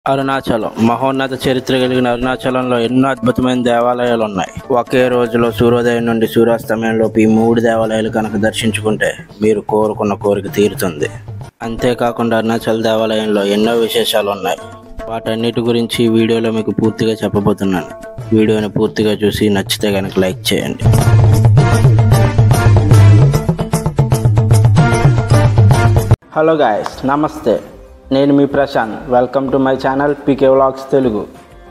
అరుణాచలం మహోన్నత చరిత్ర కలిగిన అరుణాచలంలో ఎన్నో అద్భుతమైన దేవాలయాలు ఉన్నాయి. ఒకే రోజులో సూర్యోదయం నుండి సూర్యాస్తమయంలోపు ఈ 3 దేవాలయాలు కనుక దర్శించుకుంటే మీరు కోరుకున్న కోరిక తీరుతుంది. అంతేకాకుండా అరుణాచల దేవాలయంలో ఎన్నో విశేషాలు ఉన్నాయి. వాటన్నిటి గురించి ఈ వీడియోలో మీకు పూర్తిగా చెప్పబోతున్నాను. వీడియోని పూర్తిగా చూసి నచ్చితే కనుక లైక్ చేయండి. హలో గాయస్, నమస్తే. నేను మీ Prashant. Welcome to my channel PK vlogs Telugu.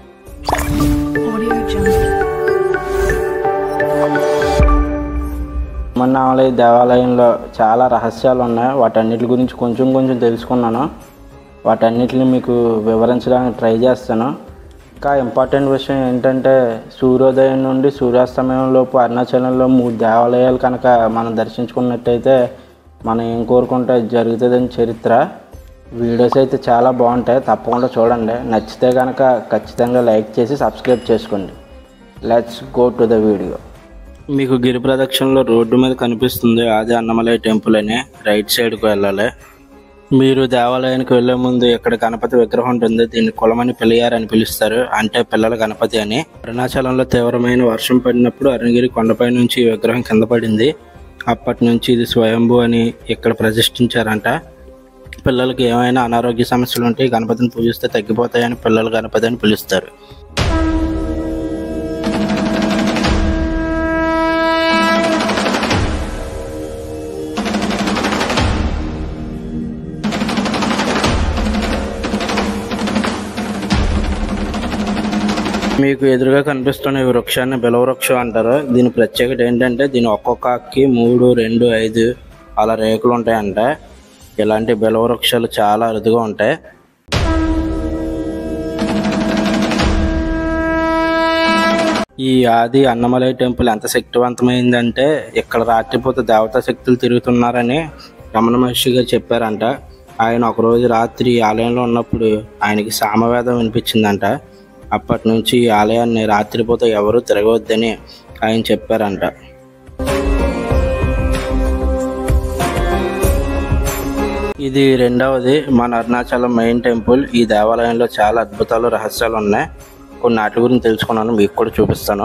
Tirumala దేవాలయంలో చాలా రహస్యాలు ఉన్నాయి. వాటన్నిటి గురించి కొంచెం తెలుసుకున్నాను. వాటన్నిటిని మీకు వివరించడానికి ట్రై చేస్తాను. ఇంకా ఇంపార్టెంట్ విషయం ఏంటంటే, సూర్యోదయం నుండి సూర్యాస్తమయం లోపు అరుణాచలంలో 3 దేవాలయాలు కనుక మనం దర్శించుకున్నట్టయితే మనం ఏం కోరుకుంటే జరుగుతుందని చరిత్ర. వీడియోస్ అయితే చాలా బాగుంటాయి, తప్పకుండా చూడండి. నచ్చితే కనుక ఖచ్చితంగా లైక్ చేసి సబ్స్క్రైబ్ చేసుకోండి. Let's go to the video. మీకు గిరి ప్రదక్షిణలో రోడ్డు మీద కనిపిస్తుంది ఆది అన్నమలై టెంపుల్ అని. రైట్ సైడ్కి వెళ్ళాలి. మీరు దేవాలయానికి వెళ్లే ముందు ఇక్కడ గణపతి విగ్రహం ఉంటుంది. దీన్ని కులమని పిల్లయారు అని పిలుస్తారు, అంటే పిల్లల గణపతి అని. అరుణాచలంలో తీవ్రమైన వర్షం పడినప్పుడు అరుణగిరి కొండపై నుంచి ఈ విగ్రహం కింద పడింది. అప్పటి నుంచి ఇది స్వయంభూ అని ఇక్కడ ప్రతిష్ఠించారంట. పిల్లలకి ఏమైనా అనారోగ్య సమస్యలు ఉంటే గణపతిని పూజిస్తే తగ్గిపోతాయని పిల్లల గణపతి అని పిలుస్తారు. మీకు ఎదురుగా కనిపిస్తున్న ఈ వృక్షాన్ని బిలవృక్షం అంటారు. దీని ప్రత్యేకత ఏంటంటే, దీని ఒక్కొక్క ఆకుకి 3, 2, 5 అలా రేకులు ఉంటాయంట. ఇలాంటి బిలవృక్షాలు చాలా అరుదుగా ఉంటాయి. ఈ ఆది అన్నమలై టెంపుల్ ఎంత శక్తివంతమైందంటే, ఇక్కడ రాత్రిపూట దేవతా శక్తులు తిరుగుతున్నారని రమణ మహర్షి గారు చెప్పారంట. ఆయన ఒకరోజు రాత్రి ఆలయంలో ఉన్నప్పుడు ఆయనకి సామవేదం వినిపించిందంట. అప్పటి నుంచి ఈ ఆలయాన్ని రాత్రిపూట ఎవరూ తిరగవద్దని ఆయన చెప్పారంట. ఇది రెండవది మన అరుణాచలం మెయిన్ టెంపుల్. ఈ దేవాలయంలో చాలా అద్భుతాలు, రహస్యాలు ఉన్నాయి. కొన్ని వాటి గురించి తెలుసుకున్నాను, మీకు కూడా చూపిస్తాను.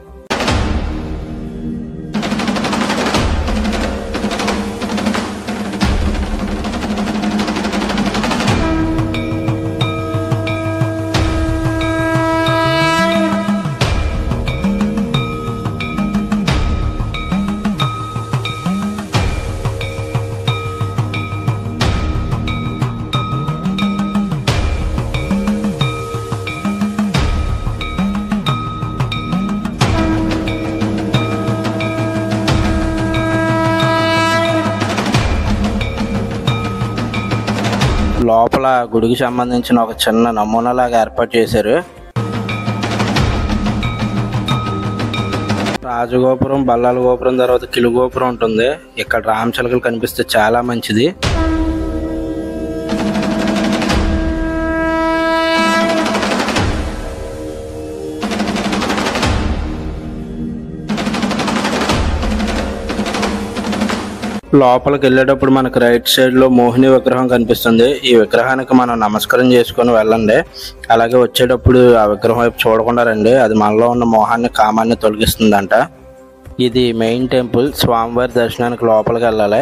లోపల గుడికి సంబంధించిన ఒక చిన్న నమూనాలాగా ఏర్పాటు చేశారు. రాజగోపురం, బల్లాల గోపురం తర్వాత కిలు గోపురం ఉంటుంది. ఇక్కడ రామచిలకలు కనిపిస్తే చాలా మంచిది. లోపలికి వెళ్ళేటప్పుడు మనకు రైట్ సైడ్ లో మోహిని విగ్రహం కనిపిస్తుంది. ఈ విగ్రహానికి మనం నమస్కారం చేసుకొని వెళ్ళండి. అలాగే వచ్చేటప్పుడు ఆ విగ్రహం వైపు చూడకుండా రండి. అది మనలో ఉన్న మోహాన్ని, కామాన్ని తొలగిస్తుందంట. ఇది మెయిన్ టెంపుల్. స్వామివారి దర్శనానికి లోపలికి వెళ్ళాలి.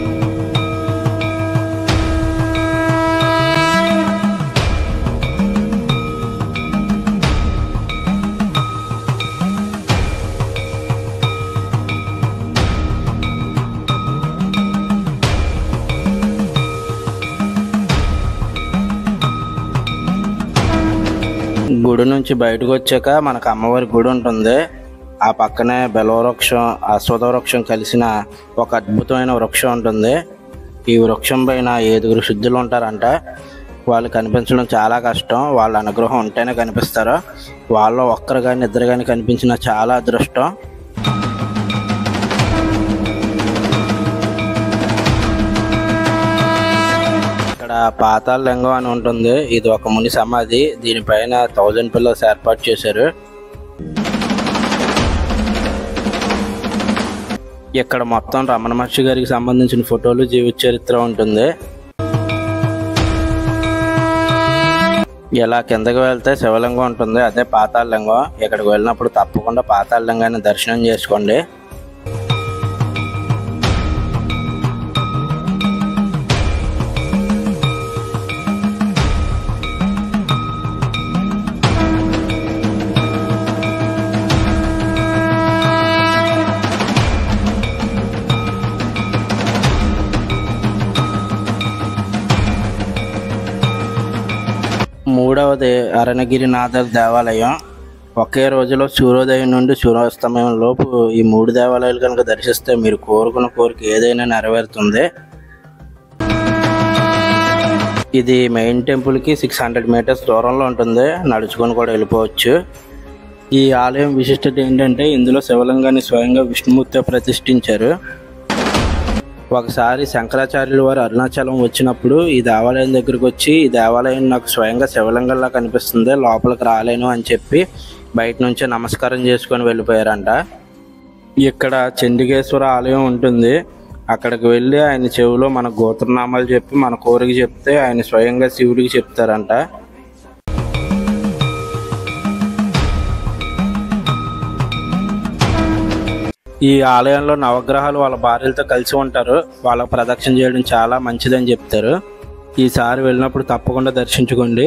గుడి నుంచి బయటకు వచ్చాక మనకు అమ్మవారి గుడి ఉంటుంది. ఆ పక్కనే బిలవృక్షం, అశ్వత్థ వృక్షం కలిసిన ఒక అద్భుతమైన వృక్షం ఉంటుంది. ఈ వృక్షం పైన 7 సిద్ధులు ఉంటారంట. వాళ్ళు కనిపించడం చాలా కష్టం. వాళ్ళ అనుగ్రహం ఉంటేనే కనిపిస్తారు. వాళ్ళు ఒక్కరు కానీ 2 కానీ కనిపించిన చాలా అదృష్టం. పాతాళ లింగం అని ఉంటుంది. ఇది ఒక ముని సమాధి. దీనిపైన 1000 పిల్లర్స్ ఏర్పాటు చేశారు. ఇక్కడ మొత్తం రమణ మహర్షి గారికి సంబంధించిన ఫోటోలు, జీవిత చరిత్ర ఉంటుంది. ఇలా కిందకి వెళ్తే శివలింగం ఉంటుంది, అదే పాతాళలింగం. ఇక్కడికి వెళ్ళినప్పుడు తప్పకుండా పాతాళలింగాన్ని దర్శనం చేసుకోండి. మూడవది అరుణగిరినాథర్ దేవాలయం. ఒకే రోజులో సూర్యోదయం నుండి సూర్యాస్తమయం లోపు ఈ 3 దేవాలయాలు కనుక దర్శిస్తే మీరు కోరుకున్న కోరిక ఏదైనా నెరవేరుతుంది. ఇది మెయిన్ టెంపుల్కి 600 మీటర్స్ దూరంలో ఉంటుంది, నడుచుకొని కూడా వెళ్ళిపోవచ్చు. ఈ ఆలయం విశిష్టత ఏంటంటే ఇందులో శివలింగాన్ని స్వయంగా విష్ణుమూర్తి ప్రతిష్ఠించారు. ఒకసారి శంకరాచార్యుల వారు అరుణాచలం వచ్చినప్పుడు ఈ దేవాలయం దగ్గరికి వచ్చి, ఈ దేవాలయం నాకు స్వయంగా శివలింగంలా కనిపిస్తుంది, లోపలికి రాలేను అని చెప్పి బయట నుంచే నమస్కారం చేసుకొని వెళ్ళిపోయారంట. ఇక్కడ చండికేశ్వర ఆలయం ఉంటుంది. అక్కడికి వెళ్ళి ఆయన చెవిలో మన గోత్రనామాలు చెప్పి మన కోరిక చెప్తే ఆయన స్వయంగా శివుడికి చెప్తారంట. ఈ ఆలయంలో నవగ్రహాలు వాళ్ళ భార్యలతో కలిసి ఉంటారు. వాళ్ళకు ప్రదక్షిణ చేయడం చాలా మంచిదని చెప్తారు. ఈసారి వెళ్ళినప్పుడు తప్పకుండా దర్శించుకోండి.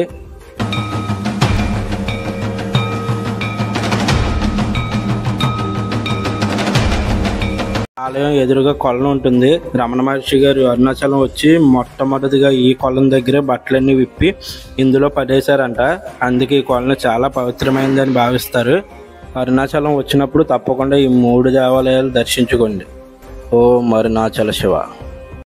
ఆలయం ఎదురుగా కొలను ఉంటుంది. రమణ మహర్షి గారు అరుణాచలం వచ్చి మొట్టమొదటిగా ఈ కొలను దగ్గరే బట్టలన్నీ విప్పి ఇందులో పడేశారంట. అందుకే ఈ కొలను చాలా పవిత్రమైనదని భావిస్తారు. అరుణాచలం వచ్చినప్పుడు తప్పకుండా ఈ 3 దేవాలయాలు దర్శించుకోండి. ఓం అరుణాచల శివ.